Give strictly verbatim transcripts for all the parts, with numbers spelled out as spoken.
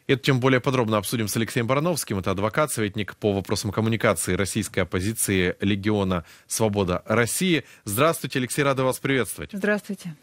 Это тем более подробно обсудим с Алексеем Барановским. Это адвокат, советник по вопросам коммуникации российской оппозиции Легиона Свобода России. Здравствуйте, Алексей, рада вас приветствовать. Здравствуйте.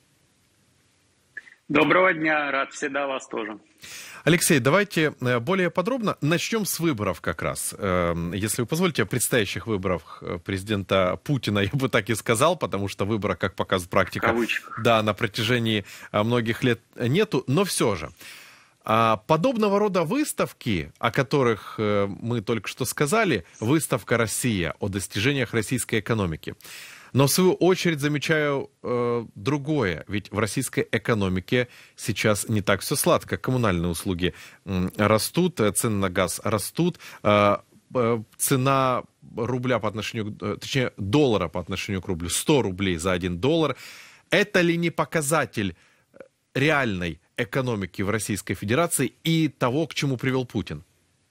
Доброго дня, рад всегда вас тоже. Алексей, давайте более подробно начнем с выборов как раз. Если вы позволите, о предстоящих выборах президента Путина я бы так и сказал, потому что выбора, как показывает практика, да, на протяжении многих лет нету, но все же. Подобного рода выставки, о которых мы только что сказали, выставка «Россия» о достижениях российской экономики. Но в свою очередь замечаю э, другое, ведь в российской экономике сейчас не так все сладко. Коммунальные услуги э, растут, цены на газ растут, э, э, цена рубля по отношению, э, точнее доллара по отношению к рублю, сто рублей за один доллар. Это ли не показатель реальной экономики в Российской Федерации и того, к чему привел Путин?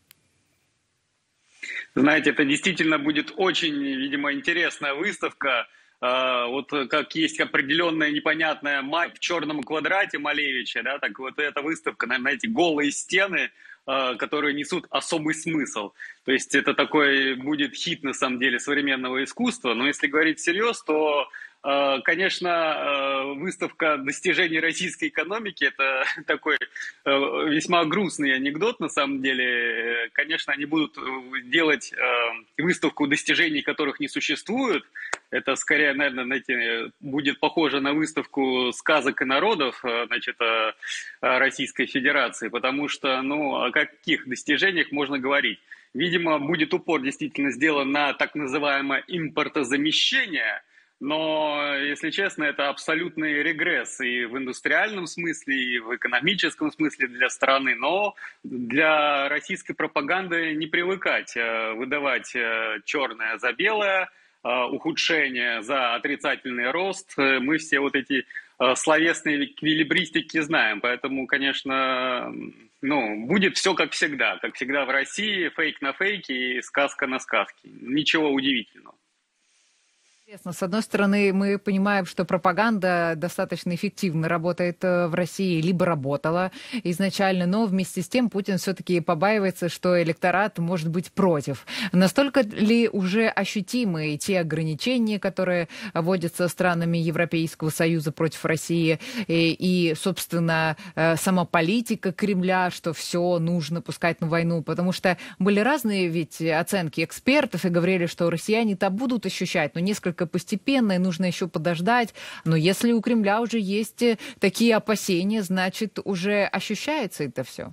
Знаете, это действительно будет очень, видимо, интересная выставка. Вот как есть определенная непонятная мать в черном квадрате Малевича, да, так вот эта выставка, наверное, эти голые стены, которые несут особый смысл. То есть это такой будет хит, на самом деле, современного искусства. Но если говорить всерьез, то, конечно, выставка достижений российской экономики – это такой весьма грустный анекдот, на самом деле. Конечно, они будут делать выставку достижений, которых не существует. Это скорее, наверное, знаете, будет похоже на выставку сказок и народов, значит, Российской Федерации, потому что, ну, о каких достижениях можно говорить? Видимо, будет упор действительно сделан на так называемое импортозамещение, но, если честно, это абсолютный регресс и в индустриальном смысле, и в экономическом смысле для страны, но для российской пропаганды не привыкать выдавать черное за белое, ухудшение за отрицательный рост. Мы все вот эти словесные эквилибристики знаем, поэтому, конечно, ну, будет все как всегда. Как всегда в России, фейк на фейке и сказка на сказке. Ничего удивительного. С одной стороны, мы понимаем, что пропаганда достаточно эффективно работает в России, либо работала изначально, но вместе с тем Путин все-таки побаивается, что электорат может быть против. Настолько ли уже ощутимы те ограничения, которые вводятся странами Европейского Союза против России, и, и собственно, сама политика Кремля, что все нужно пускать на войну? Потому что были разные ведь оценки экспертов и говорили, что россияне-то будут ощущать, но несколько постепенно, и нужно еще подождать. Но если у Кремля уже есть такие опасения, значит, уже ощущается это все.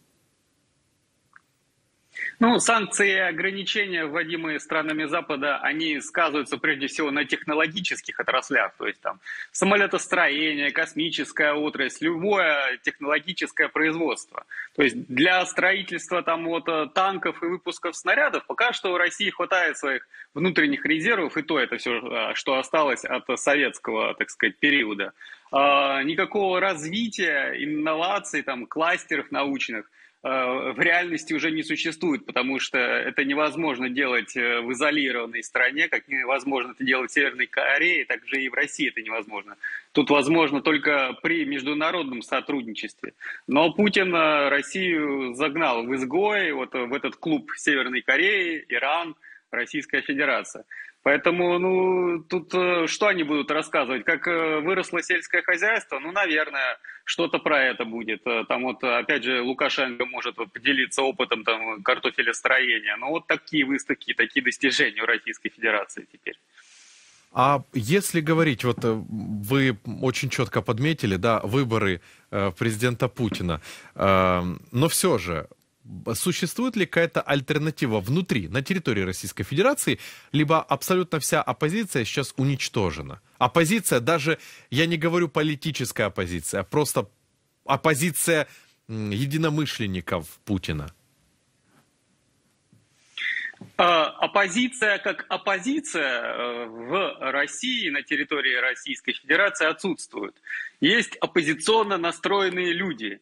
Ну, санкции и ограничения, вводимые странами Запада, они сказываются прежде всего на технологических отраслях, то есть там самолетостроение, космическая отрасль, любое технологическое производство. То есть для строительства там вот танков и выпусков снарядов пока что в России хватает своих внутренних резервов, и то это все, что осталось от советского, так сказать, периода. Никакого развития, инноваций, там, кластеров научных в реальности уже не существует, потому что это невозможно делать в изолированной стране, как невозможно это делать в Северной Корее, так же и в России это невозможно. Тут возможно только при международном сотрудничестве. Но Путин Россию загнал в изгой, вот в этот клуб Северной Кореи, Иран, Российская Федерация. Поэтому, ну, тут что они будут рассказывать? Как выросло сельское хозяйство? Ну, наверное, что-то про это будет. Там вот, опять же, Лукашенко может поделиться опытом там картофелестроения. Ну, вот такие выставки, такие достижения у Российской Федерации теперь. А если говорить, вот вы очень четко подметили, да, выборы президента Путина, но все же, существует ли какая-то альтернатива внутри, на территории Российской Федерации, либо абсолютно вся оппозиция сейчас уничтожена? Оппозиция, даже, я не говорю политическая оппозиция, а просто оппозиция единомышленников Путина. Оппозиция как оппозиция в России, на территории Российской Федерации отсутствует. Есть оппозиционно настроенные люди.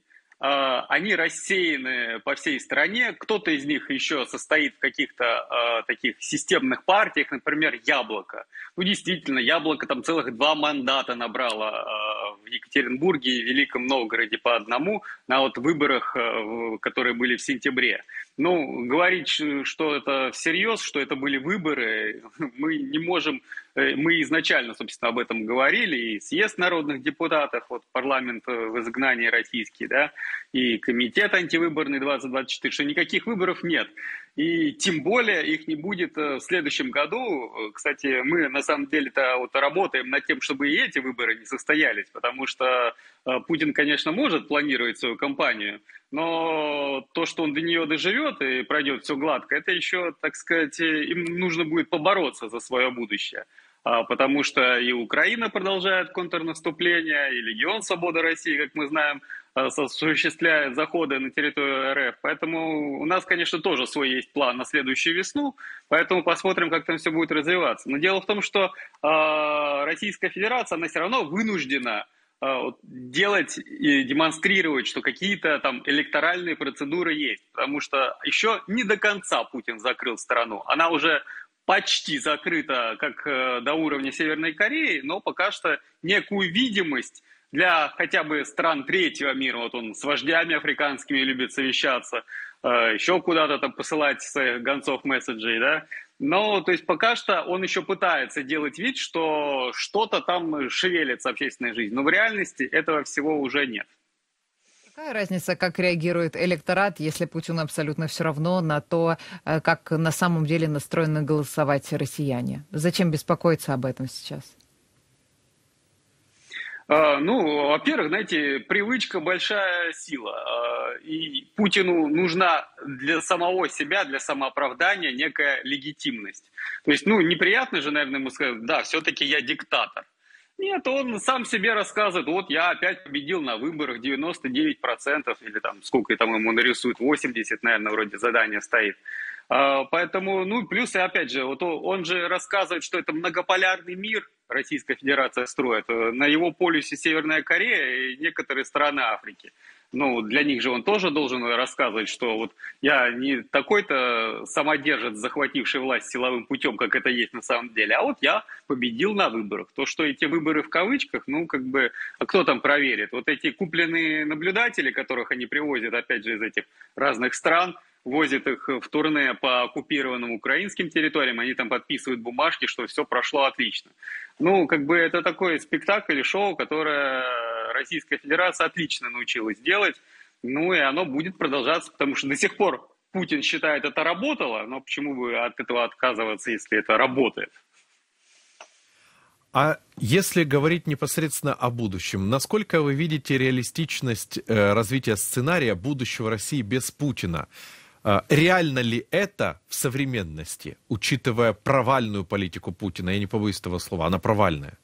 они рассеяны по всей стране. Кто-то из них еще состоит в каких-то э, таких системных партиях, например, «Яблоко». Ну, действительно, «Яблоко» там целых два мандата набрало э, в Екатеринбурге и Великом Новгороде по одному на вот выборах, э, которые были в сентябре. Ну, говорить, что это всерьез, что это были выборы, мы не можем. Мы изначально, собственно, об этом говорили, и съезд народных депутатов, вот парламент в изгнании российский, да, и комитет антивыборный двадцать двадцать четыре, что никаких выборов нет. И тем более их не будет в следующем году. Кстати, мы на самом деле-то вот работаем над тем, чтобы и эти выборы не состоялись, потому что Путин, конечно, может планировать свою кампанию, но то, что он до нее доживет и пройдет все гладко, это еще, так сказать, им нужно будет побороться за свое будущее. Потому что и Украина продолжает контрнаступление, и Легион Свободы России, как мы знаем, осуществляет заходы на территорию РФ. Поэтому у нас, конечно, тоже свой есть план на следующую весну, поэтому посмотрим, как там все будет развиваться. Но дело в том, что э, Российская Федерация, она все равно вынуждена э, делать и демонстрировать, что какие-то там электоральные процедуры есть. Потому что еще не до конца Путин закрыл страну. Она уже почти закрыта как э, до уровня Северной Кореи, но пока что некую видимость для хотя бы стран третьего мира, вот он с вождями африканскими любит совещаться, э, еще куда-то там посылать своих гонцов месседжей, да, но то есть пока что он еще пытается делать вид, что что-то там шевелится в общественной жизни, но в реальности этого всего уже нет. Какая разница, как реагирует электорат, если Путину абсолютно все равно на то, как на самом деле настроены голосовать россияне? Зачем беспокоиться об этом сейчас? Ну, во-первых, знаете, привычка – большая сила. И Путину нужна для самого себя, для самооправдания некая легитимность. То есть, ну, неприятно же, наверное, ему сказать, да, все-таки я диктатор. Нет, он сам себе рассказывает, вот я опять победил на выборах девяносто девять процентов, или там сколько там ему нарисуют, восемьдесят, наверное, вроде задание стоит. Поэтому, ну, плюс, и опять же, вот он же рассказывает, что это многополярный мир Российская Федерация строит. На его полюсе Северная Корея и некоторые страны Африки. Ну, для них же он тоже должен рассказывать, что вот я не такой-то самодержец, захвативший власть силовым путем, как это есть на самом деле, а вот я победил на выборах. То, что эти выборы в кавычках, ну, как бы, а кто там проверит? Вот эти купленные наблюдатели, которых они привозят, опять же, из этих разных стран, возят их в турне по оккупированным украинским территориям, они там подписывают бумажки, что все прошло отлично. Ну, как бы это такой спектакль и шоу, которое Российская Федерация отлично научилась делать, ну и оно будет продолжаться, потому что до сих пор Путин считает, это работало, но почему бы от этого отказываться, если это работает? А если говорить непосредственно о будущем, насколько вы видите реалистичность э, развития сценария будущего России без Путина? Реально ли это в современности, учитывая провальную политику Путина? Я не побоюсь этого слова, она провальная.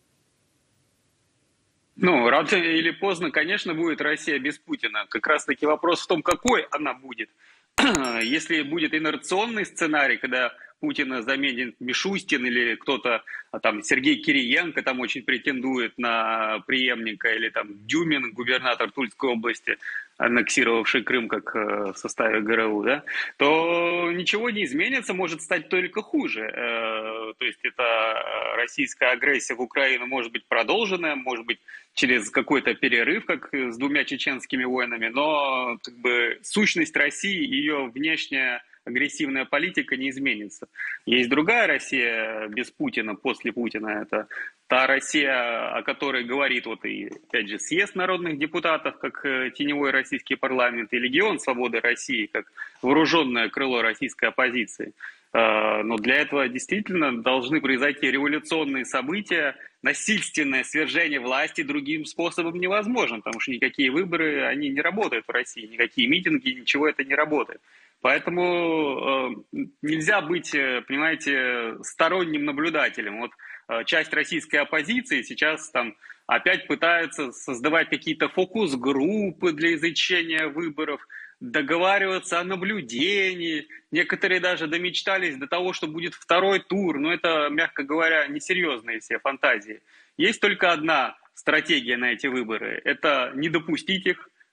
Ну, рано или поздно, конечно, будет Россия без Путина. Как раз-таки вопрос в том, какой она будет. Если будет инерционный сценарий, когда Путина заменит Мишустин или кто-то, а там Сергей Кириенко там очень претендует на преемника, или там Дюмин, губернатор Тульской области, аннексировавший Крым как в составе ГРУ, да, то ничего не изменится, может стать только хуже. То есть это российская агрессия в Украину может быть продолжена, может быть через какой-то перерыв, как с двумя чеченскими войнами, но как бы сущность России, ее внешняя агрессивная политика не изменится. Есть другая Россия без Путина, после Путина. Это та Россия, о которой говорит, вот и, опять же, съезд народных депутатов, как теневой российский парламент, и Легион Свободы России, как вооруженное крыло российской оппозиции. Но для этого действительно должны произойти революционные события. Насильственное свержение власти другим способом невозможно, потому что никакие выборы, они не работают в России, никакие митинги, ничего это не работает. Поэтому э, нельзя быть, понимаете, сторонним наблюдателем. Вот э, часть российской оппозиции сейчас там опять пытается создавать какие-то фокус-группы для изучения выборов, договариваться о наблюдении. Некоторые даже домечтались до того, что будет второй тур. Но это, мягко говоря, несерьезные все фантазии. Есть только одна стратегия на эти выборы. Это не допустить их,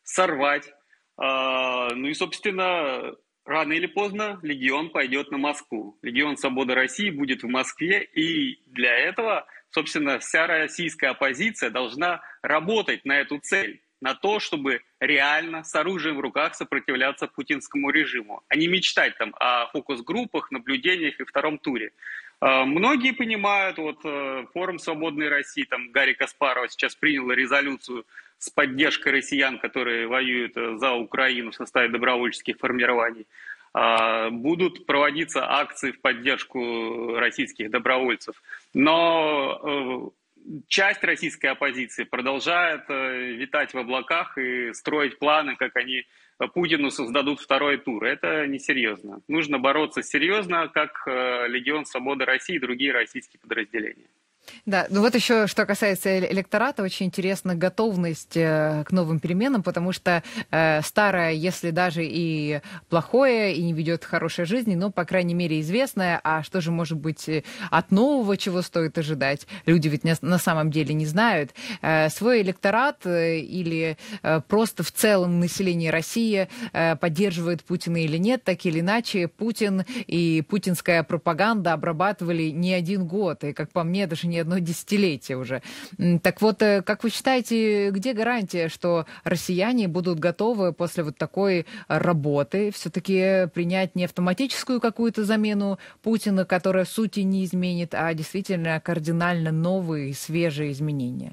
сорвать. Ну и, собственно, рано или поздно легион пойдет на Москву. Легион Свободы России будет в Москве, и для этого, собственно, вся российская оппозиция должна работать на эту цель, на то, чтобы реально с оружием в руках сопротивляться путинскому режиму, а не мечтать там о фокус-группах, наблюдениях и втором туре. Многие понимают, вот форум «Свободной России», там Гарри Каспаров сейчас принял резолюцию с поддержкой россиян, которые воюют за Украину в составе добровольческих формирований. Будут проводиться акции в поддержку российских добровольцев. Но часть российской оппозиции продолжает витать в облаках и строить планы, как они Путину создадут второй тур. Это несерьезно. Нужно бороться серьезно, как Легион Свободы России и другие российские подразделения. Да, ну вот еще, что касается электората, очень интересна готовность э, к новым переменам, потому что э, старое, если даже и плохое, и не ведет к хорошей жизни, но, по крайней мере, известное, а что же может быть от нового, чего стоит ожидать? Люди ведь не, на самом деле не знают. Э, свой электорат э, или э, просто в целом население России э, поддерживает Путина или нет, так или иначе, Путин и путинская пропаганда обрабатывали не один год, и, как по мне, даже не одно десятилетие уже. Так вот, как вы считаете, где гарантия, что россияне будут готовы после вот такой работы все-таки принять не автоматическую какую-то замену Путина, которая в сути не изменит, а действительно кардинально новые, свежие изменения?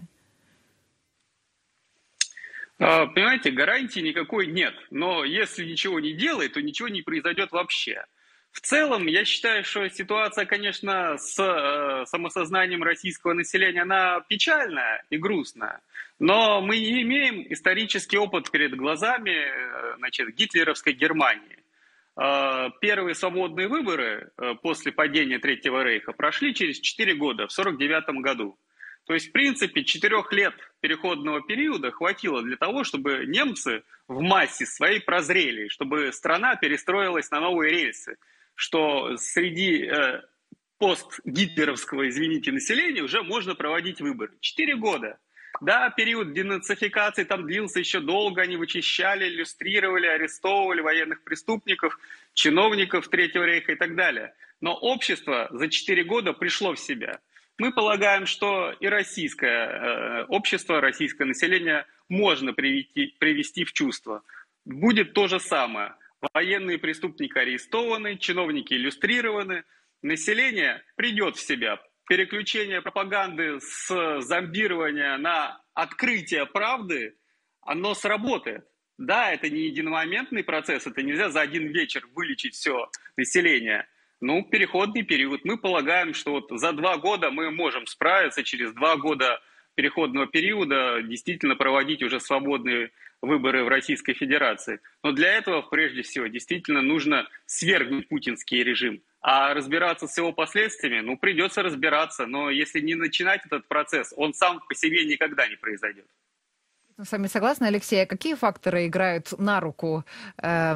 Понимаете, гарантии никакой нет. Но если ничего не делает, то ничего не произойдет вообще. В целом, я считаю, что ситуация, конечно, с э, самосознанием российского населения, она печальная и грустная. Но мы не имеем исторический опыт перед глазами, э, значит, гитлеровской Германии. Э, первые свободные выборы э, после падения Третьего Рейха прошли через четыре года, в сорок девятом году. То есть, в принципе, четырех лет переходного периода хватило для того, чтобы немцы в массе своей прозрели, чтобы страна перестроилась на новые рельсы, что среди э, постгитлеровского, извините, населения уже можно проводить выборы. Четыре года. Да, период денацификации там длился еще долго, они вычищали, иллюстрировали, арестовывали военных преступников, чиновников Третьего Рейха и так далее. Но общество за четыре года пришло в себя. Мы полагаем, что и российское э, общество, российское население можно привести, привести в чувство. Будет то же самое. Военные преступники арестованы, чиновники иллюстрированы, население придет в себя. Переключение пропаганды с зомбирования на открытие правды, оно сработает. Да, это не единомоментный процесс, это нельзя за один вечер вылечить все население. Ну, переходный период. Мы полагаем, что вот за два года мы можем справиться, через два года переходного периода действительно проводить уже свободные выборы в Российской Федерации. Но для этого, прежде всего, действительно нужно свергнуть путинский режим. А разбираться с его последствиями, ну, придется разбираться. Но если не начинать этот процесс, он сам по себе никогда не произойдет. С вами согласна, Алексей. А какие факторы играют на руку? Э,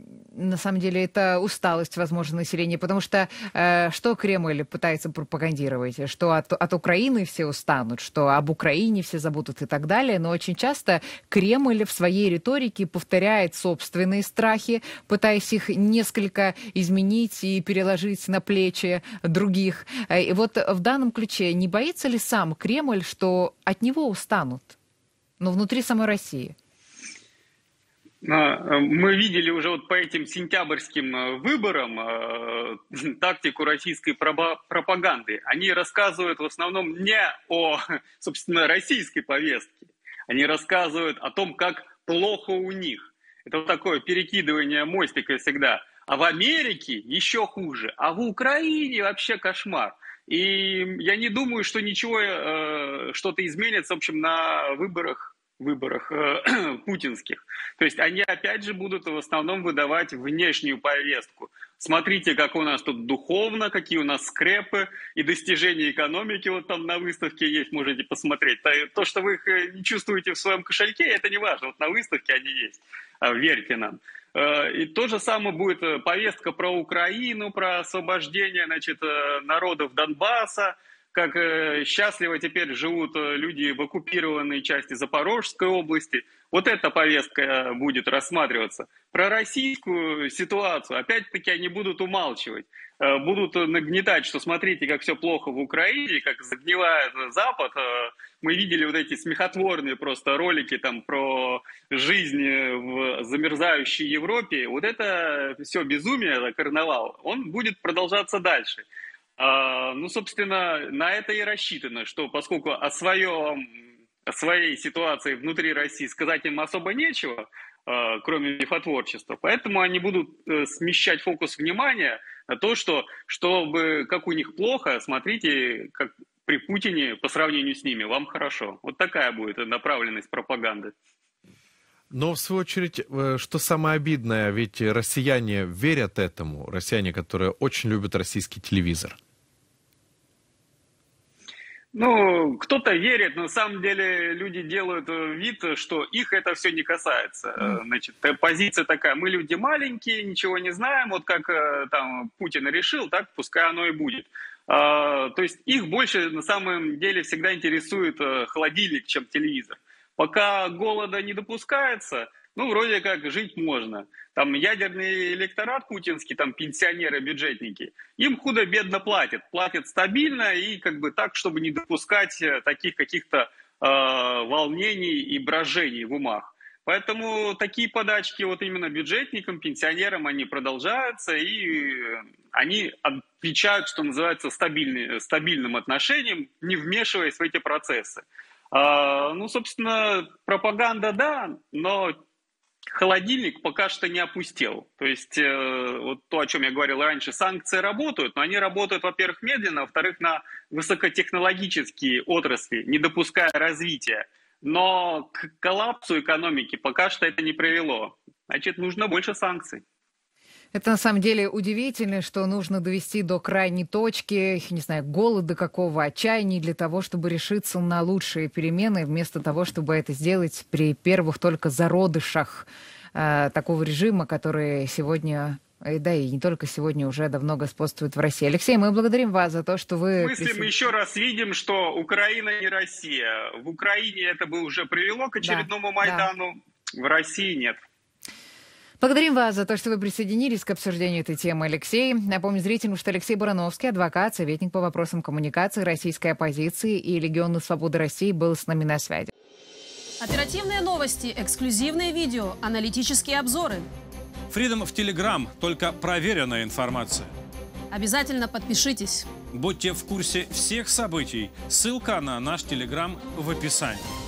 на самом деле это усталость, возможно, населения, потому что э, что Кремль пытается пропагандировать? Что от, от Украины все устанут, что об Украине все забудут и так далее. Но очень часто Кремль в своей риторике повторяет собственные страхи, пытаясь их несколько изменить и переложить на плечи других. И вот в данном ключе не боится ли сам Кремль, что от него устанут? Но внутри самой России. Мы видели уже вот по этим сентябрьским выборам э, тактику российской пропаганды. Они рассказывают в основном не о, собственно, российской повестке. Они рассказывают о том, как плохо у них. Это вот такое перекидывание мостика всегда. А в Америке еще хуже. А в Украине вообще кошмар. И я не думаю, что ничего, э, что-то изменится, в общем, на выборах, выборах э, путинских. То есть они опять же будут в основном выдавать внешнюю повестку. Смотрите, как у нас тут духовно, какие у нас скрепы и достижения экономики вот там на выставке есть, можете посмотреть. То, что вы их не чувствуете в своем кошельке, это не важно. Вот на выставке они есть. Верьте нам. И то же самое будет повестка про Украину, про освобождение, значит, народов Донбасса, как счастливо теперь живут люди в оккупированной части Запорожской области. Вот эта повестка будет рассматриваться. Про российскую ситуацию, опять-таки, они будут умалчивать. Будут нагнетать, что смотрите, как все плохо в Украине, как загнивает Запад. Мы видели вот эти смехотворные просто ролики там про жизнь в замерзающей Европе. Вот это все безумие, это карнавал, он будет продолжаться дальше. Ну, собственно, на это и рассчитано, что поскольку о своем, о своей ситуации внутри России сказать им особо нечего, кроме мифотворчества, поэтому они будут смещать фокус внимания на то, что, чтобы, как у них плохо, смотрите, как при Путине по сравнению с ними, вам хорошо. Вот такая будет направленность пропаганды. Но, в свою очередь, что самое обидное, ведь россияне верят этому, россияне, которые очень любят российский телевизор. Ну, кто-то верит, но на самом деле люди делают вид, что их это все не касается. Значит, позиция такая: мы люди маленькие, ничего не знаем, вот как там Путин решил, так пускай оно и будет. То есть их больше на самом деле всегда интересует холодильник, чем телевизор. Пока голода не допускается, ну, вроде как жить можно. Там ядерный электорат путинский, там пенсионеры, бюджетники, им худо-бедно платят. Платят стабильно и как бы так, чтобы не допускать таких каких-то э, волнений и брожений в умах. Поэтому такие подачки вот именно бюджетникам, пенсионерам, они продолжаются, и они отвечают, что называется, стабильный, стабильным отношением, не вмешиваясь в эти процессы. А, ну, собственно, пропаганда, да, но холодильник пока что не опустел. То есть, э, вот то, о чем я говорил раньше, санкции работают, но они работают, во-первых, медленно, во-вторых, на высокотехнологические отрасли, не допуская развития. Но к коллапсу экономики пока что это не привело. Значит, нужно больше санкций. Это на самом деле удивительно, что нужно довести до крайней точки, не знаю, голода какого, отчаяния для того, чтобы решиться на лучшие перемены, вместо того, чтобы это сделать при первых только зародышах э, такого режима, который сегодня, да и не только сегодня, уже давно господствует в России. Алексей, мы благодарим вас за то, что вы... В смысле, мы еще раз видим, что Украина не Россия. В Украине это бы уже привело к очередному да, Майдану, да. В России нет. Благодарим вас за то, что вы присоединились к обсуждению этой темы, Алексей. Напомню зрителям, что Алексей Барановский, адвокат, советник по вопросам коммуникации российской оппозиции и Легиона Свободы России, был с нами на связи. Оперативные новости, эксклюзивные видео, аналитические обзоры. Freedom в Telegram, только проверенная информация. Обязательно подпишитесь. Будьте в курсе всех событий. Ссылка на наш Telegram в описании.